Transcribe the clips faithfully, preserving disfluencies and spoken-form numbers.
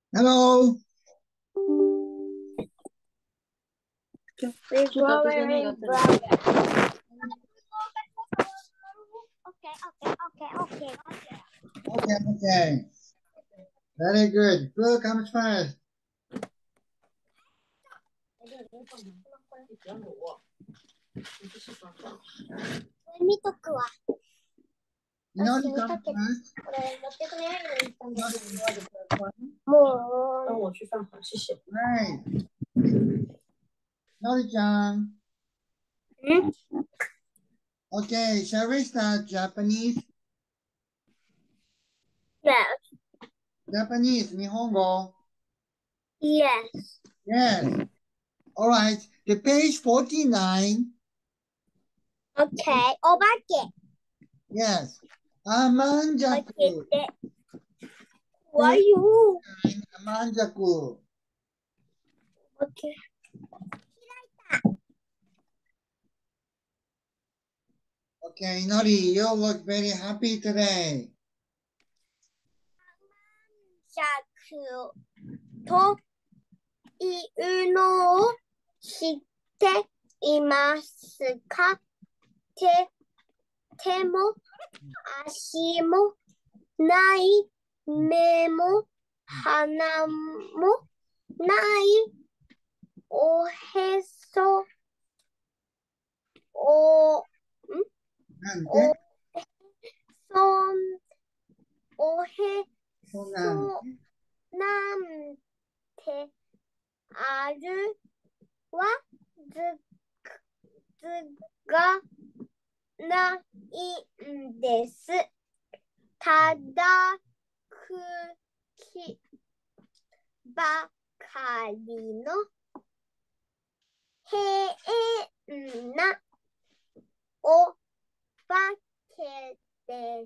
Hello. We're growing brown. Okay, okay, okay, okay, okay. Okay, okay. Very good. Who comes first? 見とくわ。 You know the comes first? これ持ってくれないのに行ったん You だ know け the first one? ど。もう。 帮我去饭好，谢谢。 Right. Nori-chan. Hmm? Okay, shall we start Japanese? Yes. Japanese, Nihongo. Yes. Yes. All right. The page forty-nine. Okay. お化け。 Yes. Amanjaku. 開けて。怖いよ。 Amanjaku. Okay. Okay, Nori, you look very happy today. シャクというのを知っていますか？手、手も足もない目も鼻もないおへそお、んなんておそんおへそうなんそなんてあるはずずがないんです。ただくきばかりの変なお化けです。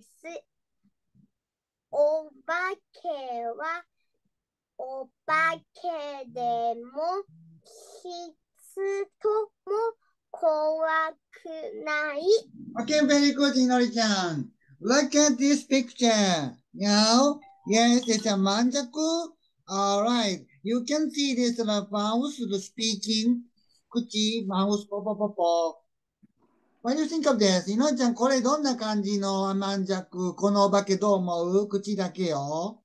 お化けはお化けでも人も怖くない。 Okay, very good, Inori-chan. Look at this picture. Now, yes, it's a manjaku. All right. You can see this uh, mouse speaking. Kuchi, mouse, po, po, po, po. What do you think of this? いのりちゃん、これどんな感じのアマンジャク？このお化けどう思う？口だけよ。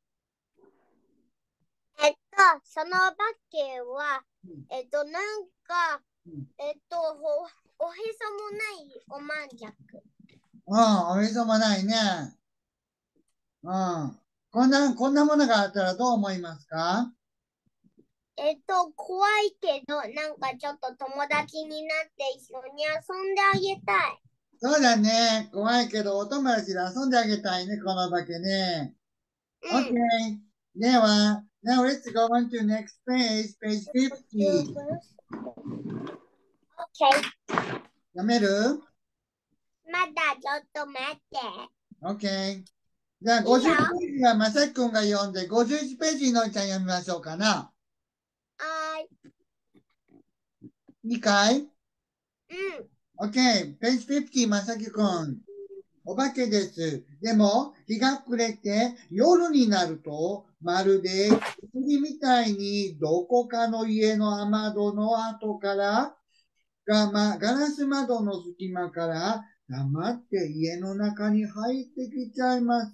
えっと、そのお化けは、えっと、なんか、えっと、お、おへそもないおまんじゃく。 うん、おへそもないね。うん。こんな、こんなものがあったらどう思いますか？ えっと、怖いけど、なんかちょっと友達になって一緒に遊んであげたい。 そうだね。怖いけど、お友達で遊んであげたいね、このお化けね。 うん。 Okay. では、now let's go on to next page, page fifty. OK。 読める？ まだちょっと待って。 Okay. じゃあ、 いいよ。 ごじゅうページはまさきくんが読んで、ごじゅういちページのいちゃん読みましょうかな。 はーい。 いいかい？ うん。 Okay. ページフィフティー、まさきくん。お化けです。でも、日が暮れて夜になると、まるで薬みたいにどこかの家の雨戸の後からが、ま、ガラス窓の隙間から黙って家の中に入ってきちゃいます。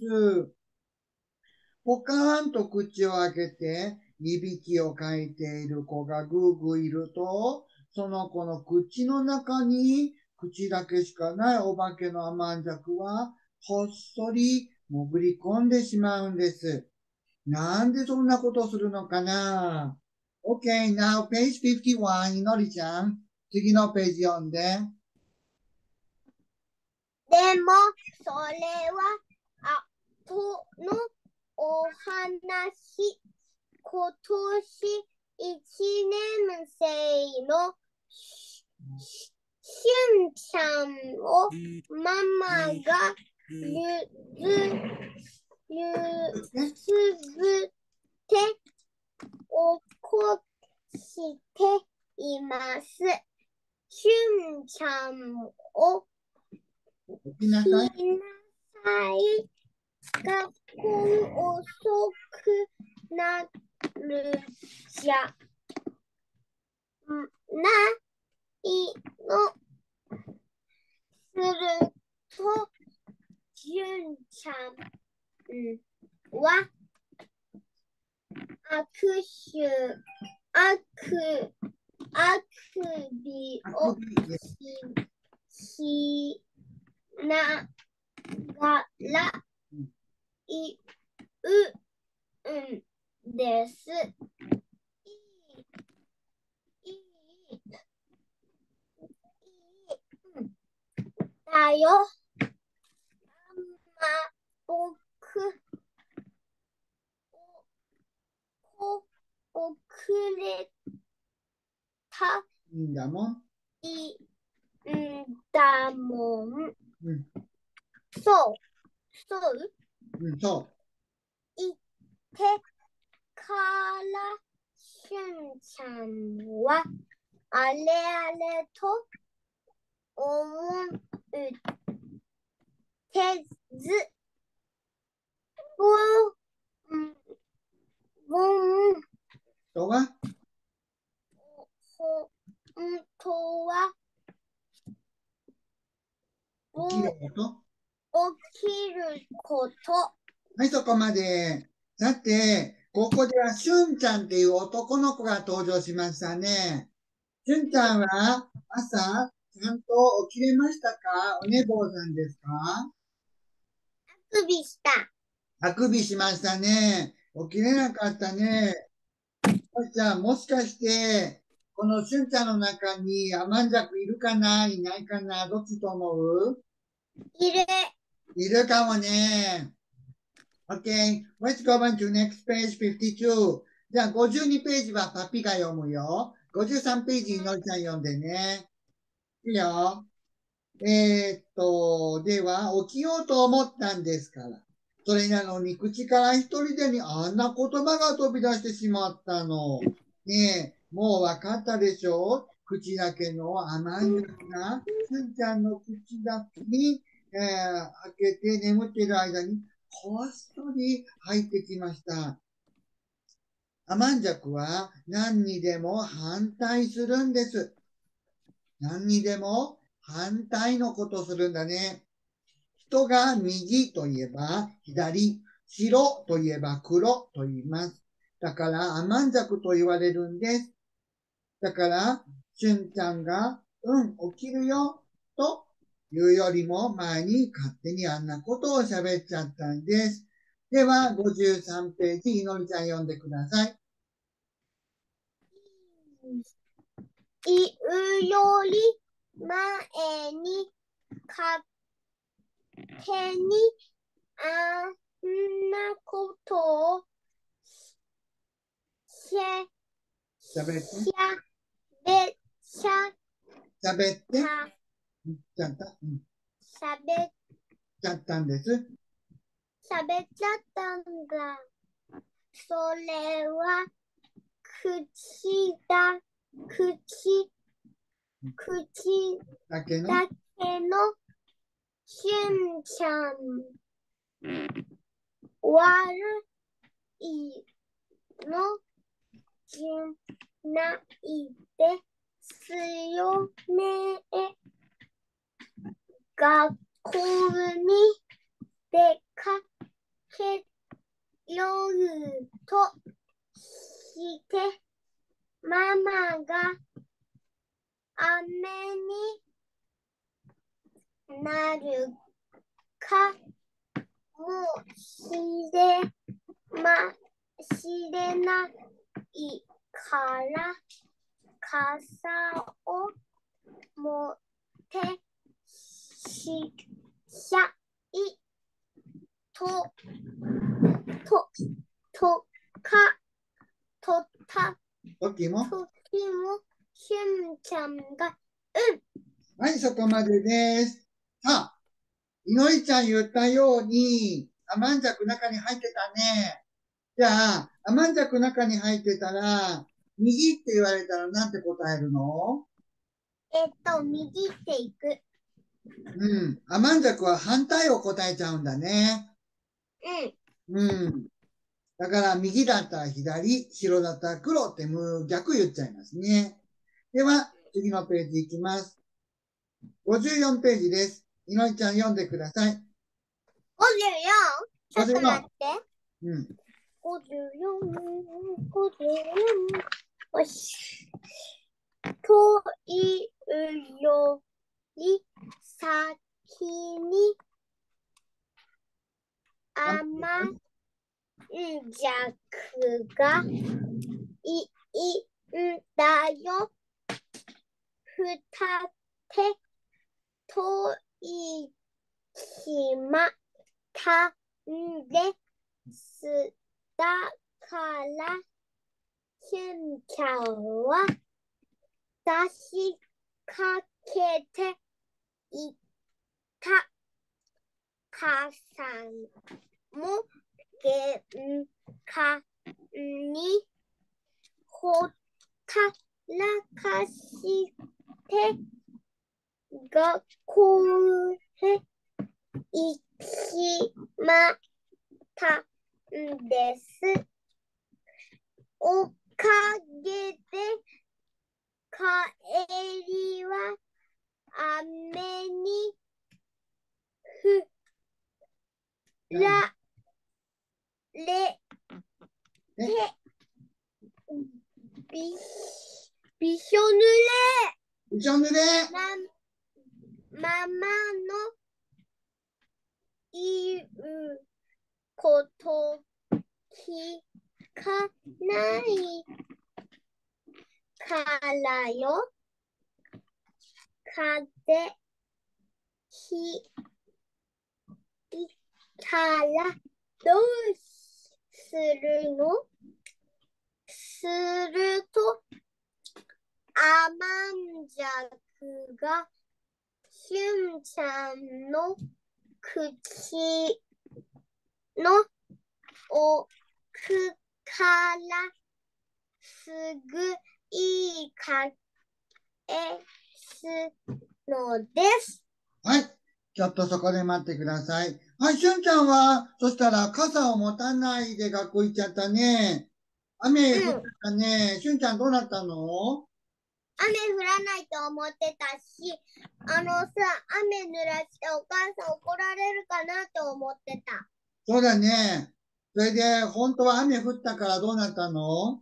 ポカーンと口を開けて、いびきをかいている子がぐーぐーいると、その子の口の中に口だけしかないお化けのアマンジャクは、ほっそり潜り込んでしまうんです。なんでそんなことをするのかな？ ?Okay, now page fifty-one, いのりちゃん。次のページ読んで。 でも、それは、あとのお話、今年一年生のしゅんちゃんをママがゆず、ゆすぶって起こしています。しゅんちゃんを起きなさい。 起きなさい。学校遅くなるじゃないの。すると、じゅんちゃんは握手、あく、あくびをし、しながらいう、うんです。いい、いい、いい、だよ。ま、ぼく、お、遅れたいいんだもん。 いんだもん。 うん、 そう、そう、 うん、そ言ってから、しゅんちゃんは、あれあれと思うてず、ぼん、ぼん、 う。人がほんとは、 起きるぼ、 こと。 起きること。 はい、そこまで。さて、ここではしゅんちゃんっていう男の子が登場しましたね。しゅんちゃんは朝、ちゃんと起きれましたか？お寝坊さんですか？ あくびした。 あくびしましたね。起きれなかったね。じゃあ、もしかして、このしゅんちゃんの中にアマンジャクいるかな、いないかな、どっちと思う？ いる。 いるかもね。Okay, let's go on to next page fifty-two. じゃあ、ごじゅうにページはパピが読むよ。ごじゅうさんページのりちゃん読んでね。いいよ。えーっと、では、起きようと思ったんですから。それなのに、口から一人でにあんな言葉が飛び出してしまったの。ねえ、もう分かったでしょう？口だけの甘いんですが、すんちゃんの口だけに、えー開けて眠っている間に、こっそり入ってきました。アマンジャクは何にでも反対するんです。何にでも反対のことするんだね。人が右といえば左、白といえば黒と言います。だからアマンジャクと言われるんです。だから、しゅんちゃんが、うん、起きるよ、というよりも前に勝手にあんなことを喋っちゃったんです。では、ごじゅうさんページ、いのりちゃん読んでください。 言うより前に勝手にあんなことをしゃ喋って、 しゃべしゃ喋って、 た言っちゃった、うん、 しゃべちゃったんです。 しゃべっちゃったんだ。それは口だ口口だけの、 だけのしゅんちゃん悪いのじゃないですよね。学校に出かけようとしてママが雨になるかもしれましれないから傘を持ってしゃいとととかとった時も。 時もしゅんちゃんがはい、そこまでです。さあ、いのりちゃん言ったように、アマンジャク中に入ってたね。じゃあ、アマンジャク中に入ってたら、右って言われたらなんて答えるの？ えっと右っていく。 うん。アマンジャクは反対を答えちゃうんだね。 うん。 うん。 だから右だったら左、白だったら黒って逆言っちゃいますね。では、次のページいきます。ごじゅうよんページです。いのりちゃん読んでください。 ごじゅうよん。ちょっと待って。 うん。 ごじゅうよん、ごじゅうよん。よし。というより先に甘んじゃくがいいんだよ。ふた手といきまたんですだからしゅんちゃんは出しかけていた。母さんも玄関にほったらかして学校へ行きまったんです。おかげで帰りは雨に降られてびびしょ濡れ。 びしょ濡れ。 ま、ママの言うこと聞かないからよ。風邪ひいたらどうするの？すると、アマンジャクがしゅんちゃんの口の奥からすぐ言い返すのです。 はい。ちょっとそこで待ってください。はい、しゅんちゃんは、そしたら傘を持たないで学校行っちゃったね。雨降ったね。しゅんちゃんどうなったの？ 雨降らないと思ってたし、あのさ、雨濡らしてお母さん怒られるかなと思ってた。 そうだね。それで、本当は雨降ったからどうなったの？ お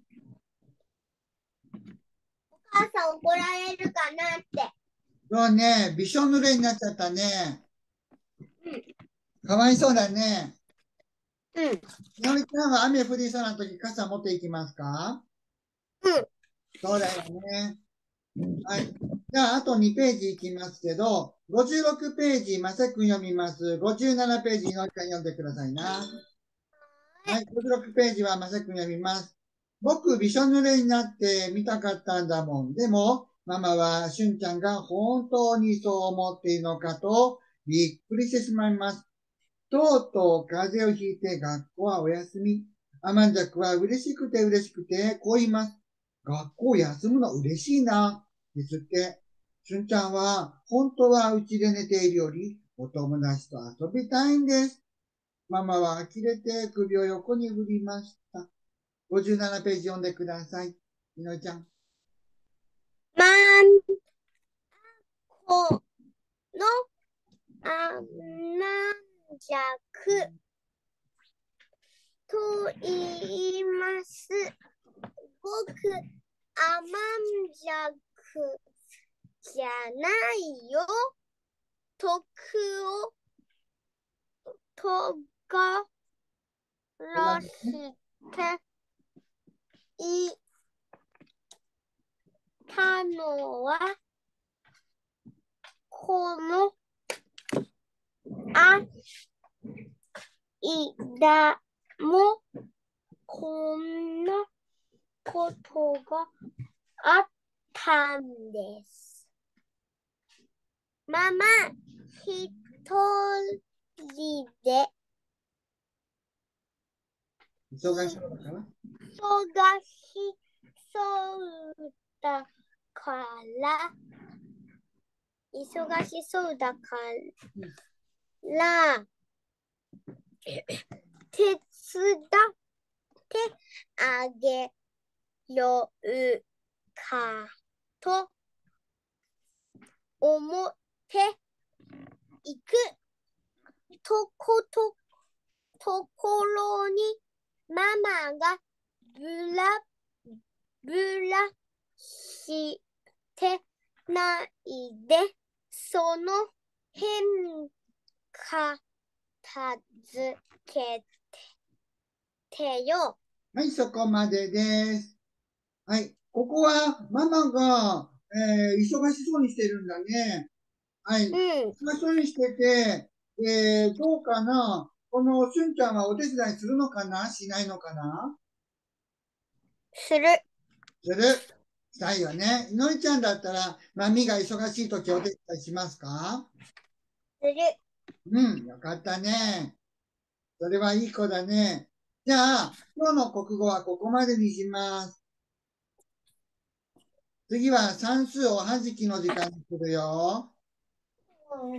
母さん怒られるかなって。 そうね、びしょ濡れになっちゃったね。 うん。 かわいそうだね。 うん。 いのりちゃんは雨降りそうな時傘持っていきますか？ うん。 そうだよね。はい。じゃあ、あとにページいきますけど、ごじゅうろくページ、まさくん読みます。ごじゅうななページ、いのりちゃん読んでくださいな。はい、ごじゅうろくページはまさくん読みます。僕、びしょ濡れになって見たかったんだもん。でも、ママは、しゅんちゃんが本当にそう思っているのかと、びっくりしてしまいます。とうとう風邪をひいて学校はお休み。アマンジャクは嬉しくて嬉しくて、こう言います。学校休むの嬉しいな。ですって。しゅんちゃんは、本当は家で寝ているより、お友達と遊びたいんです。ママは呆れて首を横に振りました。ごじゅうななページ読んでください。みのりちゃん。 まんこのあなんじゃくと言います。僕、あまんじゃくじゃないよ。徳をとがらしていたのは、このあいだもこんなことがあったんです。ママ、一人で忙しそうだから忙しそうだから、忙しそうだから、手伝ってあげようかと思っていくとこと、ところにママがブラブラしてないで、その辺片付けてよ。 はい、そこまでです。はい、ここはママが、えー忙しそうにしてるんだね。はい、 うん。 忙しそうにしてて、えーどうかな、このしゅんちゃんはお手伝いするのかな、しないのかな。 する。 する。したいよね。いのりちゃんだったら、マミが忙しいときお手伝いしますか？ する。 うん、よかったね。それはいい子だね。じゃあ、今日の国語はここまでにします。次は算数おはじきの時間にするよ。 うん。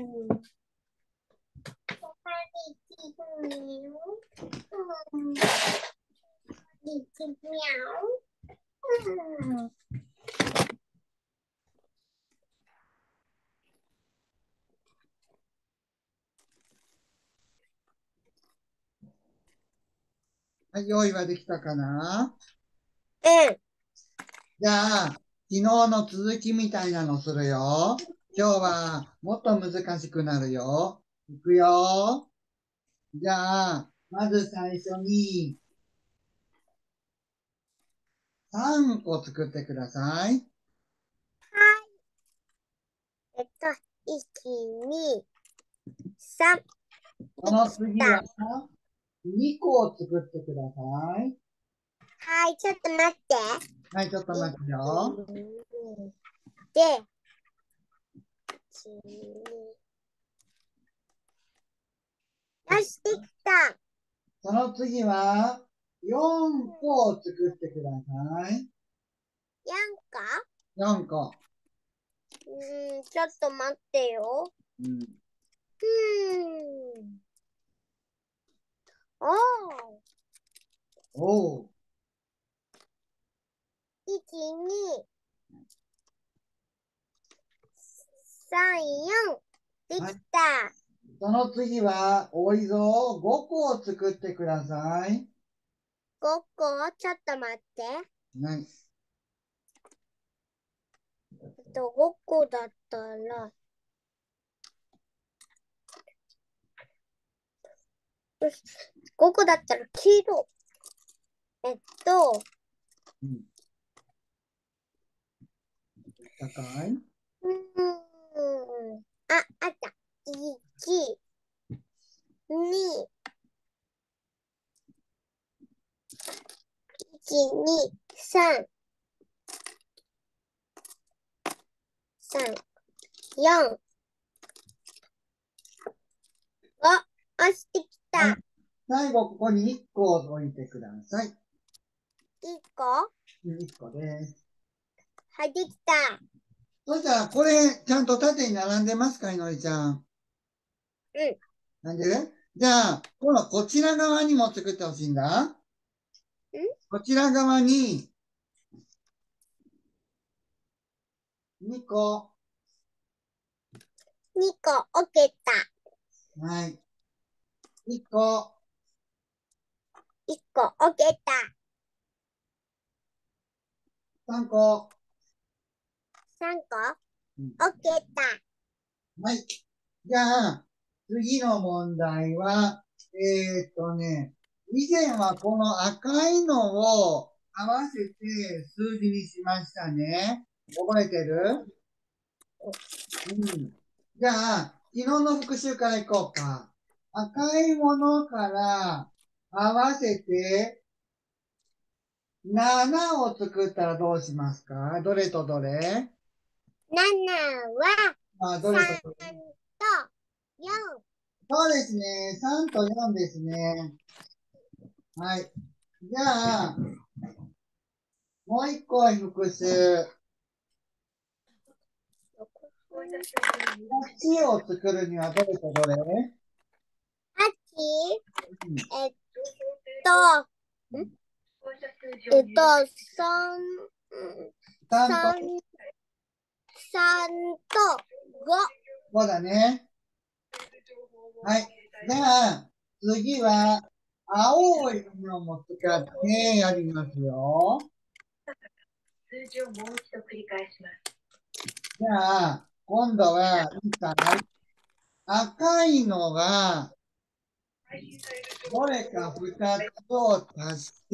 はい、用意はできたかな？ うん。 じゃあ、昨日の続きみたいなのするよ。今日はもっと難しくなるよ。いくよ。じゃあ、まず最初にさんこ作ってください。 えっと、いち、に、さん。 その次はにこ作ってください。 はい、ちょっと待って。 はい、ちょっと待ってよ。 で、よし、できた。 その次はよんこ作ってください。 やんかよんこ。 うん、ちょっと待ってよ。 うん。 うん。おー。 おう。 いち、に、さん、よん。できた。 その次は、多いぞ。ごこ作ってください。 ごこ、ちょっと待って。 はい。 えっと、ごこだったら、ごこだったら黄色。えっと、 うん。高い。 うーん。あ、あった。いち、に、いち、に、さん、さん、よん、ご、押してきはい。 た。 最後、ここにいっこ置いてください。 いっこ。 いっこです。 はい、できた。 そしたら、これ、ちゃんと縦に並んでますか、いのりちゃん。 うん。 なんで？じゃあ、今度こちら側にも作ってほしいんだ。 んこちら側に、にこ。 にこ置けた。 はい。いっこ。 いっこ置けた。 さんこ。 さんこうん。 置けた。 はい。じゃあ、次の問題は、えーっとね、以前はこの赤いのを合わせて数字にしましたね。覚えてる？うん。じゃあ、昨日の復習からいこうか。赤いものから合わせてななを作ったらどうしますか？どれとどれ？ ななはあ、どれとどれ？ さんとよん。 そうですね。さんとよんですね。はい。じゃあ、もう一個は復習。はちを作るにはどれとどれ？ はち、 うん。 えっと、んえっと、三、 さんと三、三と五。 ごだね。はい。じゃあ、次は、青いのも使ってやりますよ。 数字をもう一度繰り返します。 じゃあ、今度は、一体赤いのが、どれかふたつを足して、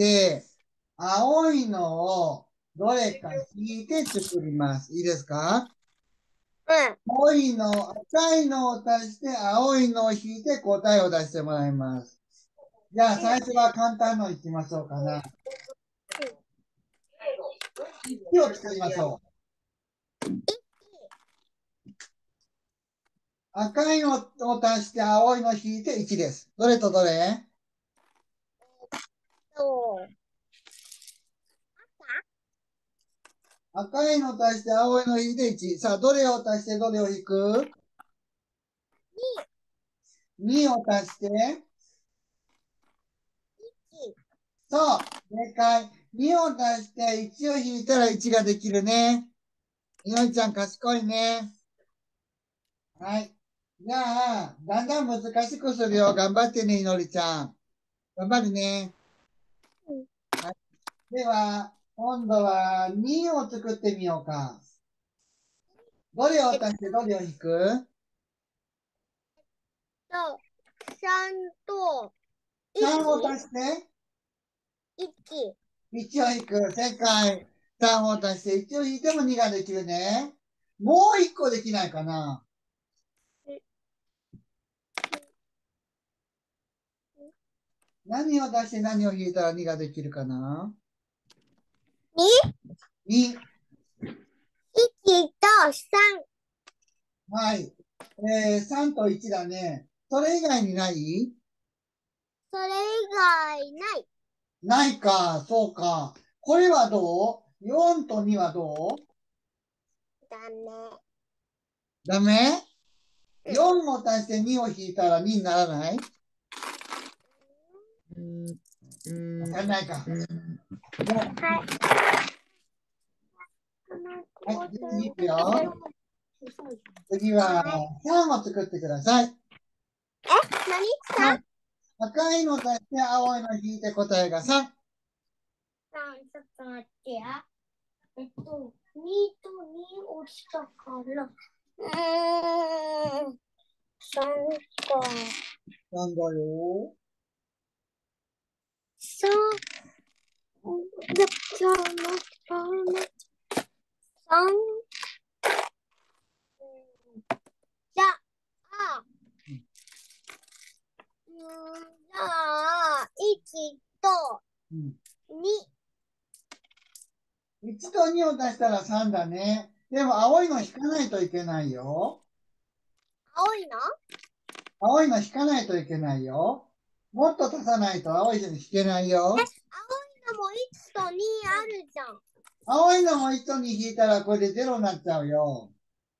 青いのをどれか引いて作ります。いいですか？ うん。 青いの、赤いのを足して、青いのを引いて答えを出してもらいます。じゃあ、最初は簡単のいきましょうかな。いちを作りましょう。赤いのを足して青いのを引いていちです。どれとどれ？ と、 赤いのを足して青いのを引いていち。さあ、どれを足してどれを引く？ に を足して、そう、正解。にを足していちを引いたらいちができるね。いのりちゃん賢いね。はい。じゃあ、だんだん難しくするよ。頑張ってね、いのりちゃん。頑張るね。はい、では、今度はにを作ってみようか。どれを足してどれを引く？ と、三とさんを足して一。 いちを引く。正解。さんを足していちを引いてもにができるね。もういっこできないかな。何を足して何を引いたらにができるかな。 に。 に。 一と三。 はい。えー、さんといちだね。それ以外にない？ それ以外ない。 ないか、そうか。これはどう？ よん とにはどう？ だね。 ダメ？ よん を足してにを引いたらににならない？わかんないか。 はい。 はい、次いくよ。次はさんを作ってください。 え、何？ さん？ 赤いの足して青いの引いて答えがさん。 さん、ちょっと待ってや。えっと、にとに落ちたから。うーん。さんか。 なんだよ。 さん。じゃ、じゃあ、待ってさん。じゃあ、うん、じゃあ、いちとに。 いちとにを足したらさんだね。でも青いの引かないといけないよ。 青いの？ 青いの引かないといけないよ。もっと足さないと青いの引けないよ。 青いのもいちとにあるじゃん。 青いのもいちとに引いたらこれでゼロになっちゃうよ。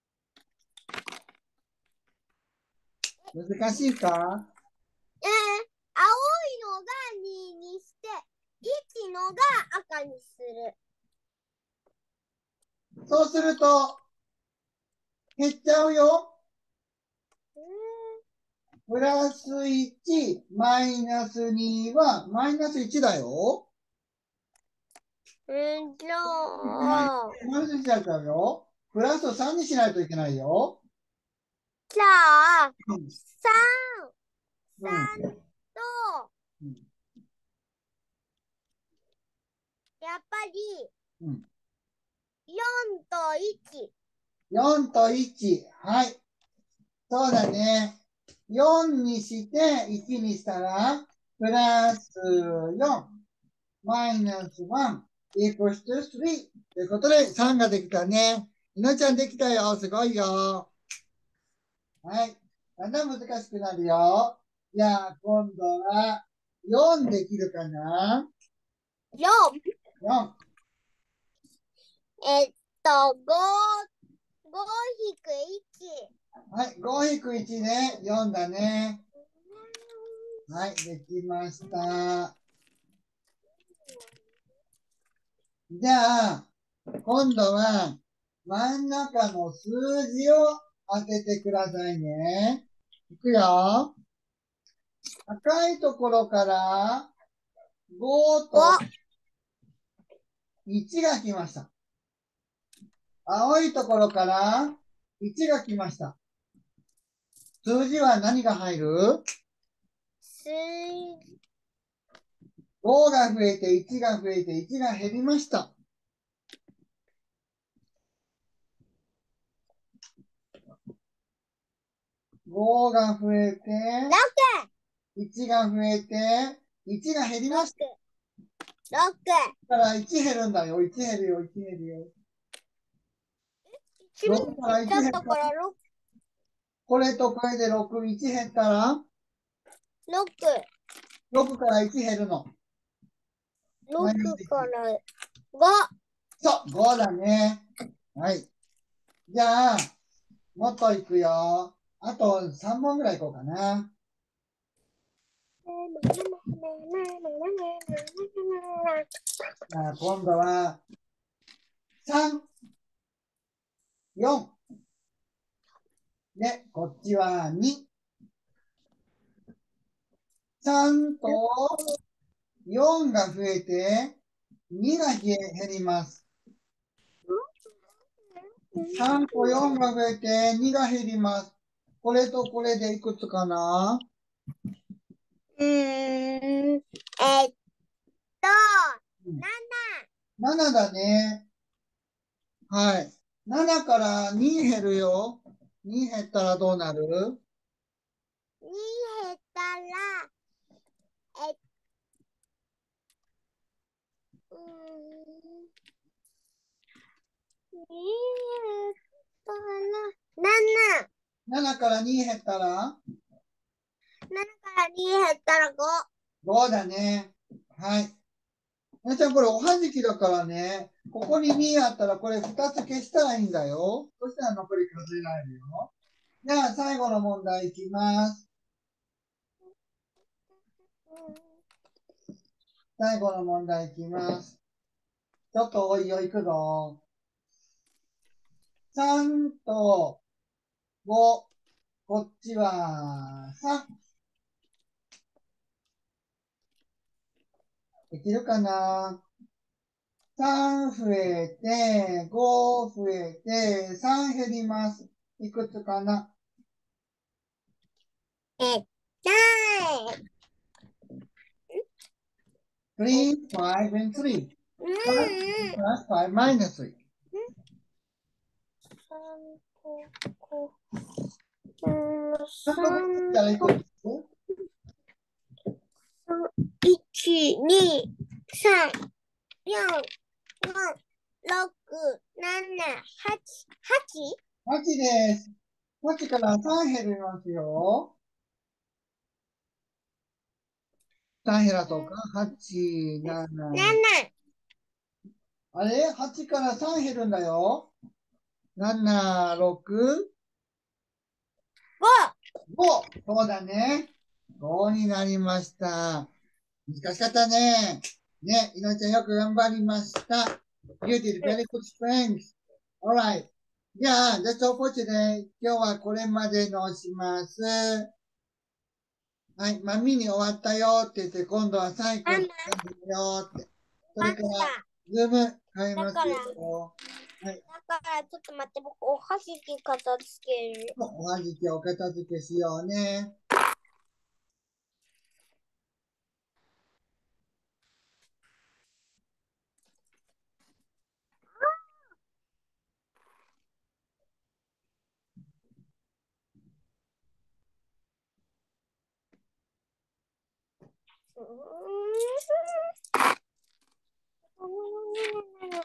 難しいか？ えー、青いのがににして、いちのが赤にする。 そうすると、減っちゃうよ。プラスいち、マイナスにはマイナスいちだよ。 うん、じゃマイあ、 ナスいちになっちゃうよ。プラスをさんにしないといけないよ。 じゃあ、 うん。 さん、 うんさんと、 うん。 やっぱり、 うん。 よんといち。 よんといち。はい。そうだね。よんにしていちにしたら、プラスよん、マイナスいち、equals to さん。ということでさんができたね。いのちゃんできたよ。すごいよ。はい。だんだん難しくなるよ。じゃあ、今度はよんできるかな？ よん。 よん。 えっと、ご、ご引くいち。 はい。ご引くいちね。よんだね。はい。できました。 じゃあ、今度は真ん中の数字を当ててくださいね。いくよ。赤いところからごといちが来ました。青いところからいちが来ました。数字は何が入る？ すごが増えていちが増えていちが減りました。ごが増えて、いちが増えて、いちが減りました。 ろく。 だからいち減るんだよ。いち減るよ、いち減るよ。ろくからいち減ったら、これとこれでろく、いち減ったら、 ろく。 ろくからいち減るの。 ろくからご。 そう、ごだね。はい。じゃあ、もっといくよ。あとさんぼんぐらいいこうかな。じゃあ今度は、さん、よん。で、こっちはに。さんとよんが増えて、にが減ります。さんとよんが増えて、にが減ります。これとこれでいくつかな？ うーん、えっと、 ななだね。はい。ななからに減るよ。に減ったらどうなる？ に減ったら、えっうーん、に減ったら、なな。 ななからに減ったらななからに減ったらご。 ごだね。はい。なちゃん、これおはじきだからね。ここににあったらこれふたつ消したらいいんだよ。そしたら残り数えられるよ。じゃあ最後の問題いきます。最後の問題いきます。ちょっと多いよ、いくぞ。さんとご、こっちはさん。できるかな？ さん 増えて、ご増えて、さん減ります。いくつかな？ えっと、 さん、ご and さん。 うん、 さん plus ご minus さん。 三と五、うん、 さんとこっちからいくつ？ いち、に、さん、よん、ご、ろく、なな、はち、はち。 はちです。はちからさん減りますよ。さん減らそうか。はち、なな。 なな。 あれ ?はち からさん減るんだよ。なな、ろく、 ご。 ご。そうだね。ごになりました。難しかったね。ね、いのちゃんよく頑張りました。You did very good strength. Alright. じゃあ、that's all for today. 今日はこれまでのします。はい、マミに終わったよって言って、今度はサイクルしたよって。それから、ズーム変えますよ。はい。 だから、ちょっと待って、僕、おはじき片付ける。 おはじきお片付けしようね。 うーん。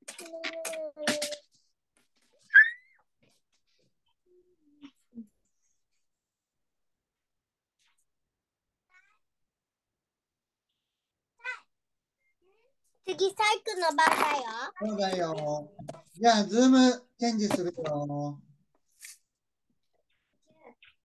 次、サイクの番だよ。 そうだよ。じゃあ、ズームチェンジするよ。